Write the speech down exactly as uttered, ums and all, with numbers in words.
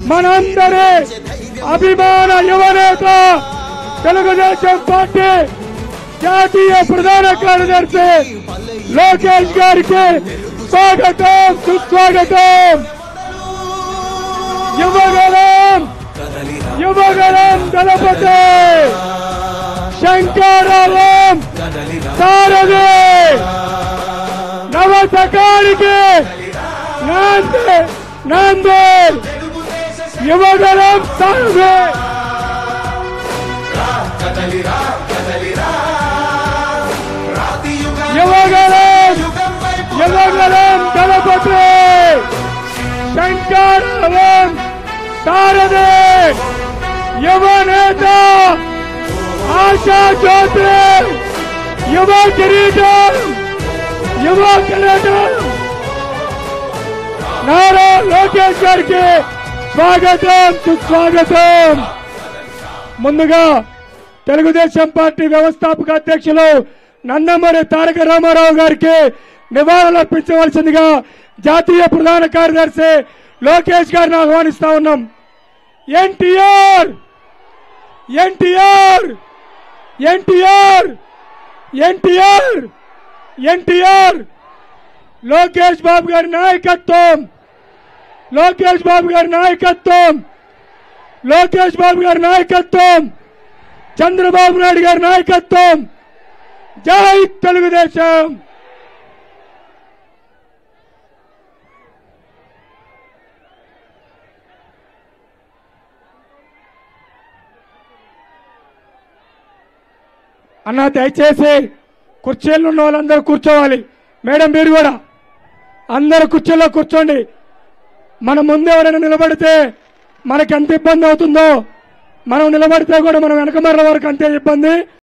మనందరి అభిమాన యువనేత తెలుగుదేశం పార్టీ జాతీయ ప్రధాన కార్యదర్శి లోకేష్ గారికి స్వాగతం సుస్వాగతం. యువగలం యువగలం దళపతి శంకరరావం సారథి నవశకానికి నాంది నాంది యువగలం సారథి యువగలం యువగలం దళపతి శంకరరావం సారథి యువ నేత ఆశా జ్యోతి యువ కిరీటం యువ కిరీటం నారా లోకేష్ గారికి స్వాగతం సుస్వాగతం. ముందుగా తెలుగుదేశం పార్టీ వ్యవస్థాపక అధ్యక్షులు నందమూరి తారక రామారావు గారికి నివాళులర్పించవలసిందిగా జాతీయ ప్రధాన కార్యదర్శి లోకేష్ గారిని ఆహ్వానిస్తా ఉన్నాం. ఎన్టీఆర్ ఎన్టీఆర్ ఎన్టీఆర్ ఎన్టీఆర్ ఎన్టీఆర్ లోకేష్ బాబు గారి నాయకత్వం లోకేష్ బాబు గారి నాయకత్వం లోకేష్ బాబు గారి నాయకత్వం చంద్రబాబు నాయుడు గారి నాయకత్వం. జై తెలుగుదేశం. అన్న దయచేసి కుర్చీలు ఉన్న వాళ్ళందరూ కూర్చోవాలి. మేడం మీరు కూడా అందరూ కుర్చీల్లో కూర్చోండి. మన ముందు ఎవరైనా నిలబడితే మనకి ఎంత ఇబ్బంది అవుతుందో మనం నిలబడితే కూడా మనం వెనకమర్ల వరకు అంతే ఇబ్బంది.